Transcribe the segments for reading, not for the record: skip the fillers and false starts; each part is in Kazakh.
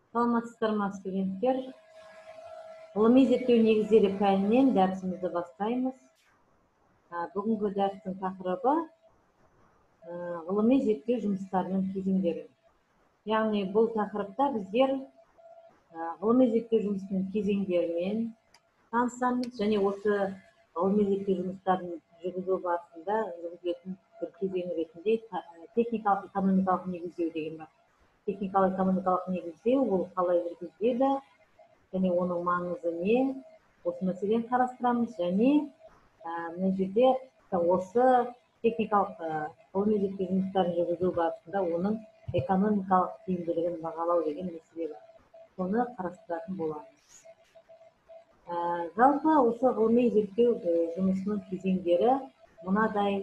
Саламатсыздар ма, студенттер? Ғылыми зерттеу негіздері пәнінен дәрісімізді бастаймыз. Бүгінгі дәрістің тақырыбы ғылыми зерттеу жұмыстарының кезеңдері. Яғни бұл тақырыпта біздер ғылыми зерттеу жұмысының кезеңдерімен танысамыз, және осы ғылыми зерттеу жұмыстарын жүргізу барысында жүргізілетін бір кезең ретінде техникалық экономикалық негіздеу деген бар. Техникалық экономикалық негіздеу ол қалай жүргізіледі, және оның маңызы не, осы мәселені қарастырамыз. Және мына жерде осы техникалық ғылыми зерттеу жұмыстарын жүргізу барысында оның экономикалық тиімділігін бағалау деген мәселе бар. Соны қарастыратын боламыз. Жалпы осы ғылыми зерттеу жұмысының кезеңдері мынадай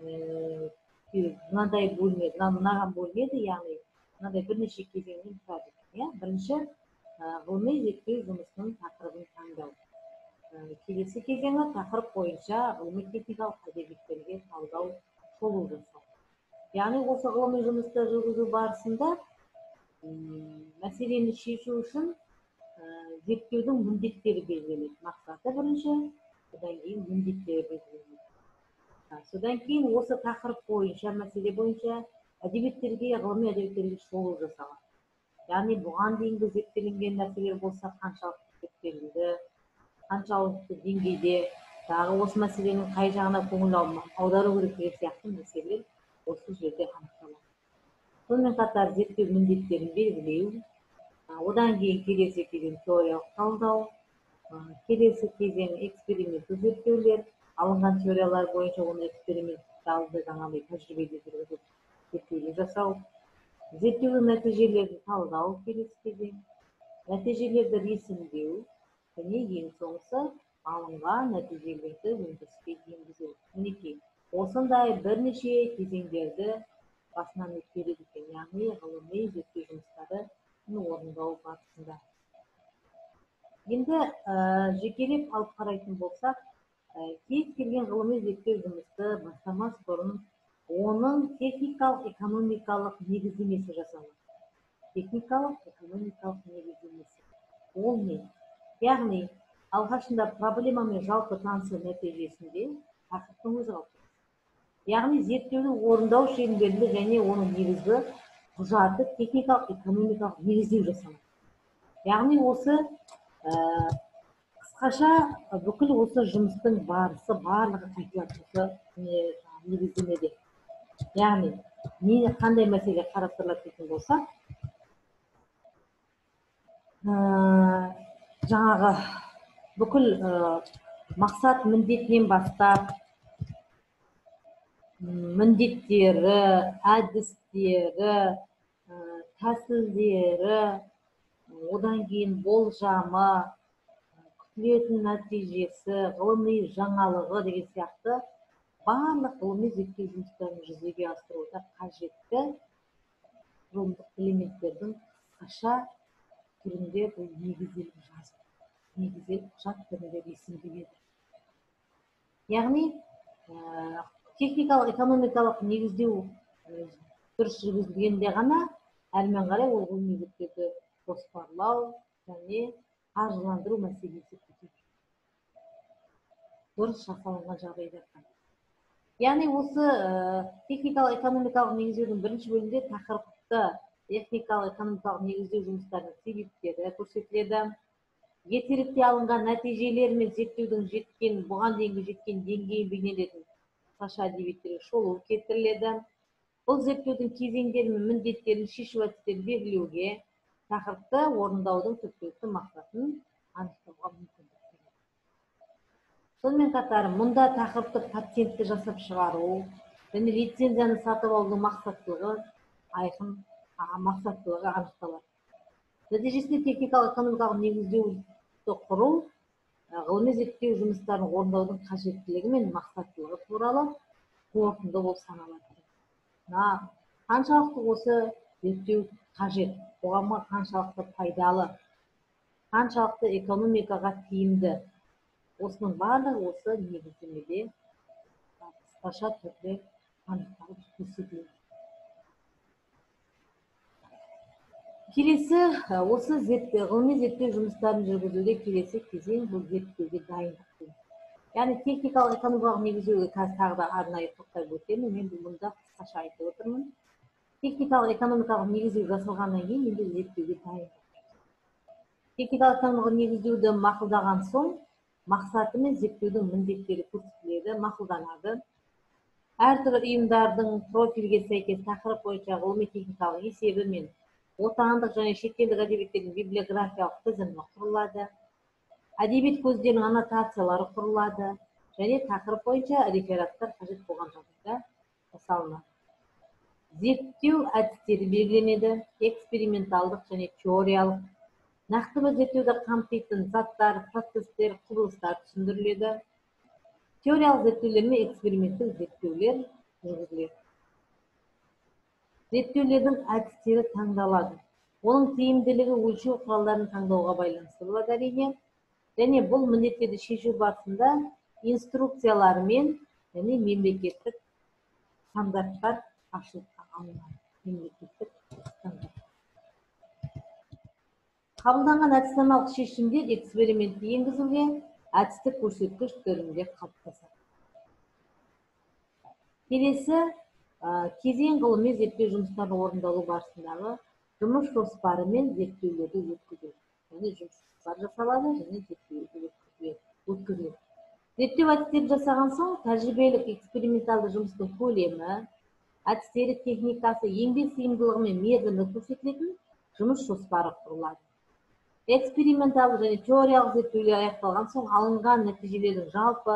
бөлінеді, яғни мынадай бірнеше кезеңнен тұрады. Бірінші, ғылыми зерттеу жұмысының тақырыбын таңдау. Келесі кезеңі тақырып бойынша ғылыми техникалық әдебиеттерге талдау, шолу жасау. Яғни осы ғылыми жұмысты жүргізу барысында мәселені шешу үшін зерттеудің міндеттері белгіленеді. Мақсаты бірінші, содан кейін міндеттері белгіленеді. Содан кейін осы тақырып бойынша, мәселе бойынша ғылыми әдебиеттерге шолу жасалады. Яғни бұған дейінгі зерттелінген нәрселер болса қаншалықты зерттелінді, қаншалықты деңгейде, дағы осы мәселенің қай жағына көңіл аудару керек деген сияқты мәселелер осы жерде анықталады. Сонымен қатар зерттеу міндеттерін белгілеу, одан кейін келесі кезең теориялық талдау, келесі кезең эксперименттік зерттеулер, алынған теориялар бойынша оны эксперименталды жаңағыдай тәжірибеде жүргізіп зерттеулер жасау, зерттеудің нәтижелерін талдау, келесі кезең, нәтижелерді ресімдеу, және ең соңғысы алынған нәтижелерді өндіріске енгізу. Мінекей, осындай бірнеше кезеңдерді басынан өткереді екен, яғни ғылыми зерттеу жұмыстарын орындау барысында. Енді жекелеп алып қарайтын болсақ, кез келген ғылыми зерттеу жұмысты бастамас бұрын оның техникалық экономикалық негіздемесі жасалады. Техникалық экономикалық негіздемесі. Ол не? Яғни алғашында проблемамен жалпы танысу нәтижесінде тақырыптың өзі қалыптасады. Яғни зерттеуді орындау шеңберінде және оның негізгі құжаты техникалық экономикалық негіздеу жасалады. Яғни осы қысқаша бүкіл осы жұмыстың барысы барлығы айтылады осы негіздемеде. Яғни қандай мәселе қарастырылады дейтін болсақ, жаңағы бүкіл мақсат міндетінен бастап міндеттері, әдістері, тәсілдері, одан кейін болжамы, күтілетін нәтижесі, ғылыми жаңалығы деген сияқты барлық ғылыми зерттеу жұмыстарын жүзеге асыруда қажетті ғылымдық элементтердің қысқаша түрінде бұл негізделіп жазылды. Негізделіп құжат түрінде ресімделеді. Яғни техникалық экономикалық негіздеу дұрыс жүргізілгенде ғана әрмен қарай ол ғылыми зерттеуді жоспарлау және қаржыландыру мәселесі көтеріледі. Дұрыс жасалынған жағдайда. Яғни осы техникалық экономикалық негіздеудің бірінші бөлімінде тақырыпты техникалық экономикалық негіздеу жұмыстарының себептері көрсетіледі. Ертеректе алынған нәтижелер мен зерттеудің бұған дейінгі жеткен деңгейін бейнелетін қысқаша әдебиеттерге шолу келтіріледі. Бұл зерттеудің кезеңдері мен міндеттерін шешу әдістерін белгілеуге, тақырыпты орындаудың түпкілікті мақсатын анықтауға мүмкіндік береді. Сонымен қатар, мұнда тақырыптық патентті жасап шығару және лицензияны сатып алудың мақсаттылығы анықталады. Нәтижесінде техникалық экономикалық негіздеуді құру ғылыми зерттеу жұмыстарын орындаудың қажеттілігі мен мақсаттылығы туралы қорытынды болып саналады. Қаншалықты осы зерттеу қажет, қоғамға қаншалықты пайдалы, қаншалықты экономикаға тиімді, осының барлығы осы негіздемеде қысқаша түрде анықталып көрсетіледі. келесі осы ғылыми зерттеу жұмыстарын жүргізуде келесі кезең бұл зерттеуге дайындық. Яғни техникалық экономикалық негіздеуге қазір тағы да арнайы тоқталып өтемін. Мен мұнда қысқаша айтып отырмын. Техникалық экономикалық негіздеу жасалғаннан кейін енді зерттеуге дайындық. Техникалық экономикалық негіздеуді мақұлдаған соң мақсаты мен зерттеудің міндеттері көрсетіледі, мақұлданады. Әртүрлі ұйымдардың профильге сәйкес тақырып бойынша ғылыми техникалық есебі мен отандық және шетелдік әдебиеттердің библиографиялық тізімі құрылады. Әдебиет көздерінің аннотациялары құрылады және тақырып бойынша рефераттар қажет болған жағдайда жасалынады. Зерттеу әдістері белгіленеді, эксперименталдық және теориялық. Нақты бір зерттеуді қамтитын заттар, процестер, құбылыстар түсіндіріледі. Теориялық зерттеулер мен эксперименттік зерттеулер жүргізіледі. Зерттеулердің әдістері таңдалады. Оның тиімділігі өлшеу құралдарын таңдауға байланысты болады әрине. Және бұл міндеттерді шешу барысында инструкциялар мен және мемлекеттік стандарттар ашылып алынады. Мемлекеттік стандарт. Қабылданған әдіснамалық шешімдер экспериментті енгізуге әдістік көрсеткіш түрінде қалыптасады. Келесі кезең ғылыми зерттеу жұмыстары орындалу барысындағы жұмыс жоспары мен зерттеулерді өткізу. Және жұмыс жоспары жасалады және зерттеулерді өткізіледі. Зерттеу әдістері жасаған соң тәжірибелік эксперименталды жұмыстың көлемі, әдістері, техникасы, еңбек сыйымдылығы мен мерзімі көрсетілетін жұмыс жоспары құрылады. Эксперименталды және теориялық зерттеулер аяқталған соң алынған нәтижелерге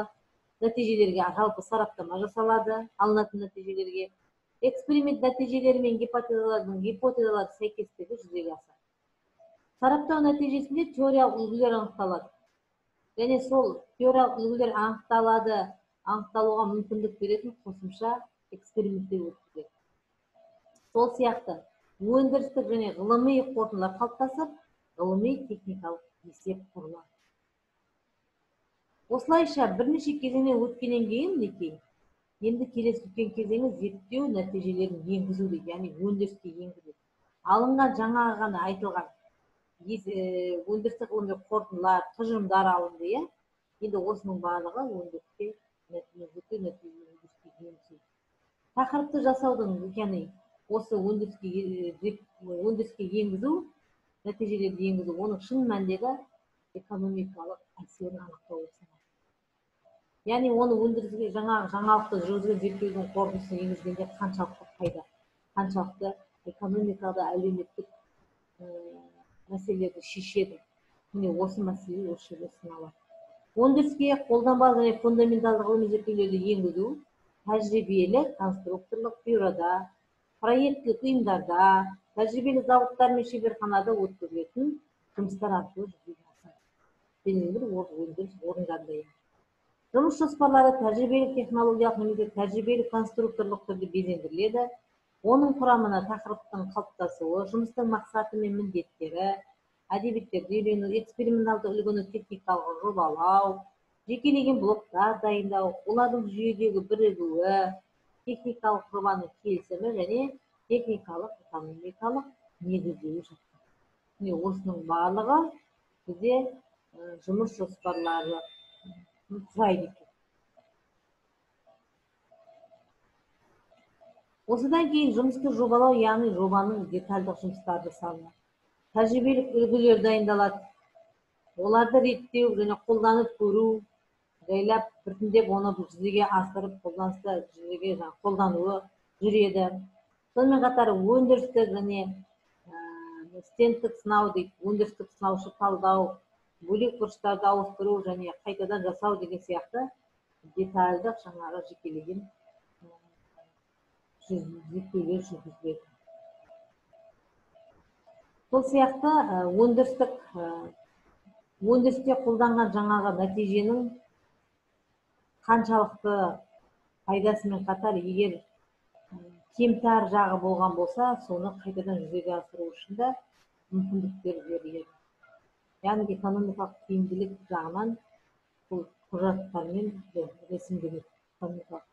жалпы сараптама жасалады. Алынатын нәтижелерге эксперимент нәтижелері мен гипотезалар сәйкестігі жүзеге асады. Сараптау нәтижесінде теориялық үлгілер анықталады. Және сол теориялық үлгілер анықталуға мүмкіндік беретін қосымша эксперименттер өткізіледі. Сол сияқты өндірістік және ғылыми қорытындылар қалыптасып, ғылыми техникалық есеп құрылады. Осылайша бірнеше кезеңнен өткеннен кейін енді келесі үлкен кезеңі зерттеу нәтижелерін енгізу дейді, яғни өндіріске енгізу. Алынған жаңа ғана айтылған өндірістік ғылыми қорытындылар, тұжырымдар алынды. Енді осының барлығы өндіріске енгізу. Тақырыпты жасаудың, яғни осы өндіріске енгізу, нәтижелерді енгізу, оның шын мәндегі экономикалық әсерін анықтау осындай. Яғни оны өндіріске жаңалықты жүргізген зерттеудің қорытындысын енгізгенде қаншалықты пайда, қаншалықты экономикада әлеуметтік мәселелерді шешеді. Міне осы мәселе осы жерде сыналады. Өндіріске қолданбалы және фундаменталды ғылыми зерттеулерді енгізу тәжірибелі конструкторлық бюрода, проекттік ұйымдарда, тәжірибелі зауыттар мен шеберханада өткізілетін жұмыстар арқылы жүзеге асады. Белгілі бір өндіріс орындарында. Жұмыс жоспарлары тәжірибелік технологиялық немесе тәжірибелік конструкторлық түрде безендіріледі. Оның құрамына тақырыптың қалыптасуы, жұмыстың мақсаты мен міндеттері, әдебиеттерді үйрену, эксперименталды үлгіні техникалық жобалау, жекелеген блоктар дайындау, олардың жүйедегі бірігуі, техникалық жобаның келісімі және техникалық экономикалық негіздеуі жатады. Осының барлығы бізде жұмыс жоспарлары құрайды. Осыдан кейін жұмысты жобалау, яғни жобаның детальдық жұмыстары жасалынады. Тәжірибелік үлгілер дайындалады. Оларды реттеу және қолданып көру, жайлап біртіндеп оны жүзеге асырып, қолдануы жүреді. Сонымен қатар өндірістік және стендтік сынау дейді, өндірістік сынаушы талдау, бөлек бұрыштарды ауыстыру және қайтадан жасау деген сияқты детальдық жаңағы жекелеген зерттеулер жүргізіледі. Сол сияқты өндірісте қолданған жаңағы нәтиженің қаншалықты пайдасымен қатар, егер кемтар жағы болған болса, соны қайтадан жүзеге асыру үшін де мүмкіндіктер беріледі. Яғни экономикалық тиімділік жағынан бұл құжаттармен ресімделеді.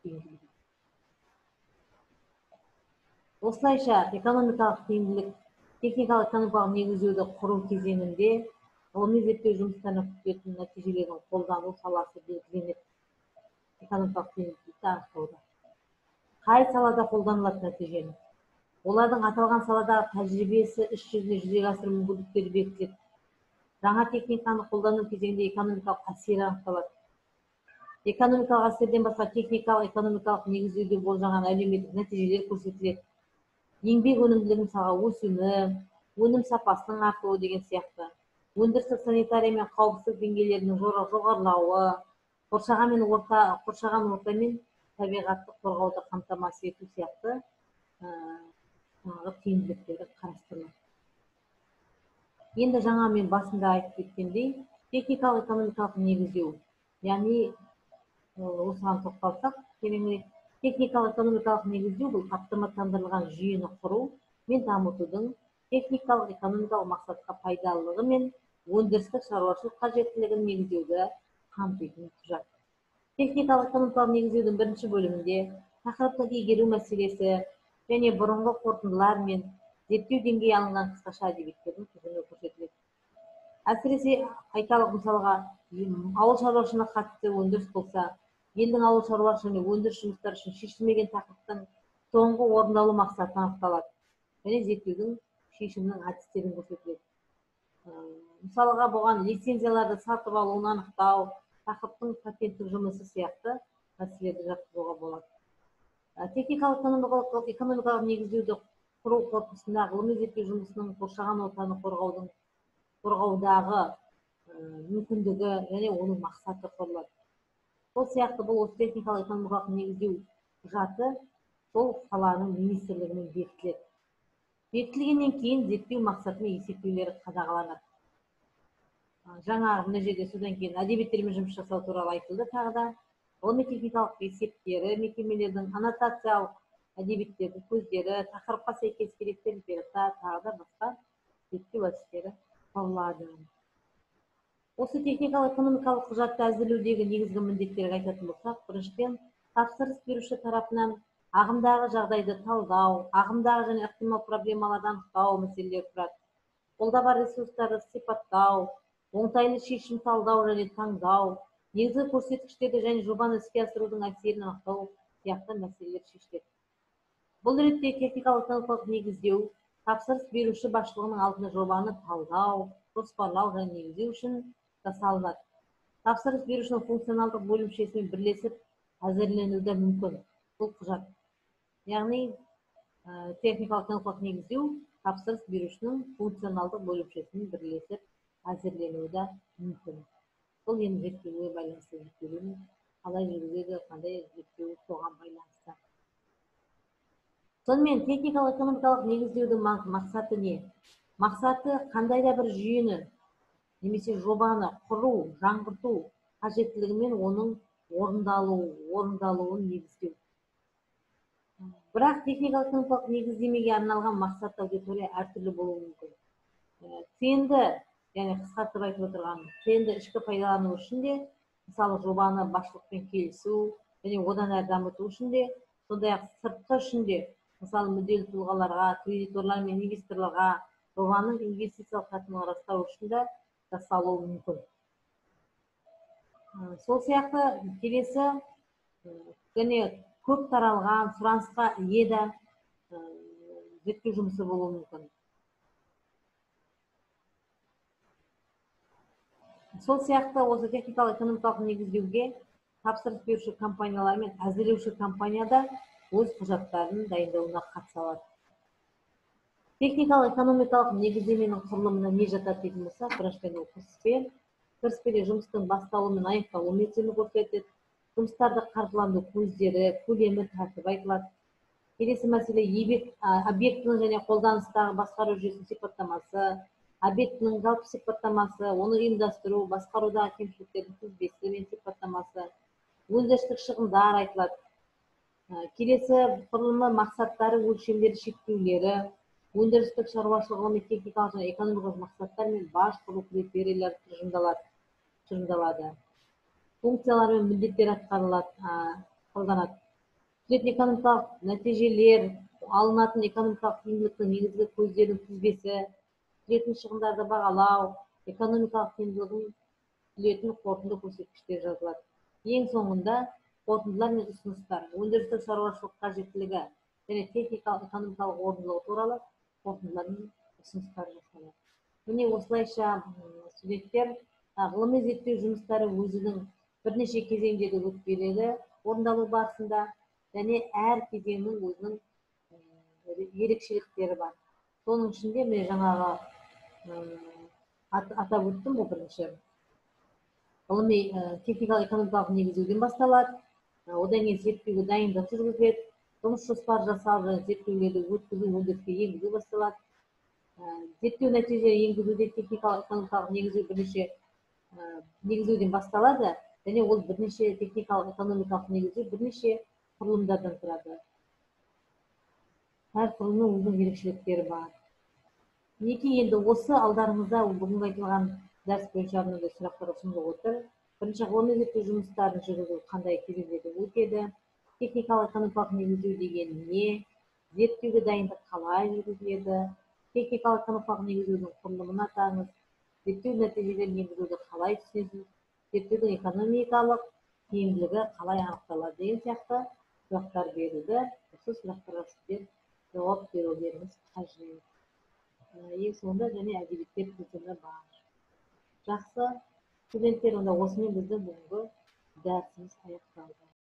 Осылайша экономикалық тиімділік техникалық экономикалық негіздеуді құру кезеңінде ғылыми зерттеу жұмыстарына күтілетін нәтижелердің қолдану саласы белгіленеді. Экономикалық тиімділікті анықтауда қай салада қолданылатын нәтижені, олардың аталған саладағы тәжірибесі, іс жүзінде жүзеге асыру мүмкіндіктері бекітіледі. Жаңа техниканы қолдану кезеңінде экономикалық әсері анықталады. Экономикалық әсерден басқа техникалық экономикалық негіздеуде болжаған әлеуметтік нәтижелер көрсетіледі. Еңбек өнімділігінің мысалға өсімі, өнім сапасының артуы деген сияқты, өндірістік санитария мен қауіпсіздік деңгейлерінің жоғарылауы, қоршаған орта мен табиғатты қорғауды қамтамасыз ету сияқты тиімділіктері қарастырылады. Енді жаңа мен басында айтып кеткендей, техникалық экономикалық негіздеу, яғни осыған тоқталсақ, техникалық экономикалық негіздеу бұл автоматтандырылған жүйені құру мен дамытудың техникалық экономикалық мақсатқа пайдалылығы мен өндірістік шаруашылық қажеттілігін негіздеуді қамтитын құжат. Техникалық экономикалық негіздеудің бірінші бөлімінде тақырыптық игеру мәселесі және бұрынғы қорытындылар мен зерттеу деңгейі алынған қысқаша әдебиеттердің тізімі көрсетіледі. Әсіресе айталық мысалға ауыл шаруашылығына қатысты өндіріс болса, елдің ауыл шаруашылығы және өндіріс жұмыстары үшін шешілмеген тақырыптың соңғы орындалу мақсаты анықталады және зерттеудің шешімінің әдістерін көрсетіледі. Мысалға бұған лицензияларды сатып алуын анықтау, тақырыптың патенттік жұмысы сияқты мәселелерді жатқызуға болады. Техникалық экономикалық негіздеуді құру корпусында ғылыми зерттеу жұмысының қоршаған ортаны қорғаудағы мүмкіндігі және оның мақсаты құрылады. Сол сияқты бұл осы техникалық экономикалық негіздеу құжаты сол саланың министрлігімен бекітіледі. Бекітілгеннен кейін зерттеу мақсаты мен есептеулері қадағаланады. Жаңа мына жерде содан кейін әдебиеттермен жұмыс жасау туралы айтылды. Тағы да ғылыми техникалық есептері, мекемелердің аннотациялық әдебиеттердің көздері, тақырыпқа сәйкес керекті рефераттар, тағы да басқа зерттеу әдістері құрылады. Осы техникалық экономикалық құжатты әзірлеудегі негізгі міндеттерді айтатын болсақ, біріншіден тапсырыс беруші тарапынан ағымдағы жағдайды талдау, ағымдағы және ықтимал проблемаларды анықтау мәселелері тұрады. Қолда бар ресурстарды сипаттау, оңтайлы шешім талдау және таңдау, негізгі көрсеткіштерді және жобаны іске асырудың әсерін анықтау сияқты мәселелер шешіледі. Бұл ретте техникалық экономикалық негіздеу тапсырыс беруші басшылығының алдында жобаны талдау, жоспарлау және негіздеу үшін жасалынады. Тапсырыс берушінің функционалдық бөлімшесімен бірлесіп әзірленуі мүмкін. Бұл құжат. Яғни техникалық экономикалық негіздеу тапсырыс берушінің функционалдық бөлімшесімен бірлесіп әзірленуі мүмкін. Бұл енді зерттеуге байланысты зерттеудің қалай жүргізеді, қандай зерттеу соған байланысты. Сонымен техникалық экономикалық негіздеудің мақсаты не? Мақсаты қандай да бір жүйені немесе жобаны құру, жаңғырту қажеттілігімен оның орындалуын негіздеу. Бірақ техникалық экономикалық негіздемеге арналған мақсатты аудитория әртүрлі болуы мүмкін. Тиімді, яғни қысқартып айтып отырған, тиімді ішкі пайдалану үшін де, мысалы жобаны басшылықпен келісу және одан әрі дамыту үшін де, сондай-ақ сыртқы үшін де, мысалы мүдделі тұлғаларға, кредиторлар мен инвесторларға жобаның инвестициялық тартымын растау үшін де жасалуы мүмкін. Сол сияқты келесі және көп таралған, сұранысқа ие зерттеу жұмысы болуы мүмкін. Сол сияқты осы техникалық экономикалық негіздеуге тапсырыс беруші компаниялар мен әзірлеуші компанияда өз құжаттарын дайындауына қатыса алады. Техникалық экономикалық негіздеменің құрылымына не жатады дейтін болса, біріншіден ол кіріспе. Кіріспеде жұмыстың басталуы мен аяқталу мерзімі көрсетіледі. Жұмыстарды қаржыландыру көздері, көлемі, тәртібі айтылады. Келесі мәселе объектінің және қолданыстағы басқару жүйесінің сипаттамасы, объектінің жалпы сипаттамасы, оны ұйымдастыру, басқарудағы кемшіліктердің тізбесі мен сипаттамасы, өндірістік шығындар айтылады. Келесі құрылымы мақсаттары, өлшемдері, шектеулері, өндірістік шаруашылық ғылыми техникалық және экономикалық мақсаттар мен баж құру критерийлері тұжырымдалады. Функциялар мен міндеттер қолданады. Экономикалық нәтижелер, алынатын экономикалық тиімділіктің негізгі көздерінің тізбесі, түсетін шығындарды бағалау, экономикалық тиімділігін түзетін қорытынды көрсеткіштер жазылады. Ең соңында қорытындылар мен ұсыныстар, өндірістік шаруашылық қажеттілігі және техникалық экономикалық орындылығы туралы қорытындылар мен ұсыныстар жасалады. Міне осылайша студенттер ғылыми зерттеу жұмыстары өзінің бірнеше кезеңдегі өтпелі орындалу барысында және әр кезеңнің өзінің ерекшеліктері бар. Соның ішінде мен жаңағы атап өттім, бұл бірінші ғылыми техникалық экономикалық негізделуден басталады. Одан кейін зерттеуге дайындық жүргізіледі, жұмыс жоспары жасалып, зерттеулерді өткізу, өндіріске енгізу басталады. Зерттеу нәтижелері енгізуде техникалық экономикалық негізделу бірнеше негізделуден басталады, және ол бірнеше техникалық экономикалық негізделу бірнеше құрылымдардан тұрады. Әр құрылымның өзінің ерекшеліктері бар. Мінекей енді осы алдарыңызда бүгінгі айтылған дәріс бойынша мынандай сұрақтар ұсынылып отыр. Бірінші, ғылыми зерттеу жұмыстарын жүргізу қандай кезеңдерде өтеді? Техникалық экономикалық негіздеу деген не? Зерттеуге дайындық қалай жүргізіледі? Техникалық экономикалық негіздеудің құрылымын атаңыз. Зерттеу нәтижелерін енгізуді қалай түсінесіз? Зерттеудің экономикалық тиімділігі қалай анықталады деген сияқты сұрақтар берілді. Осы сұрақтарға сіздер жауап берулеріңіз қажет. Ең соңында және әдебиеттер тізімі бар. Жақсы, студенттер, онда осымен біздің бүгінгі дәрісіміз аяқталды.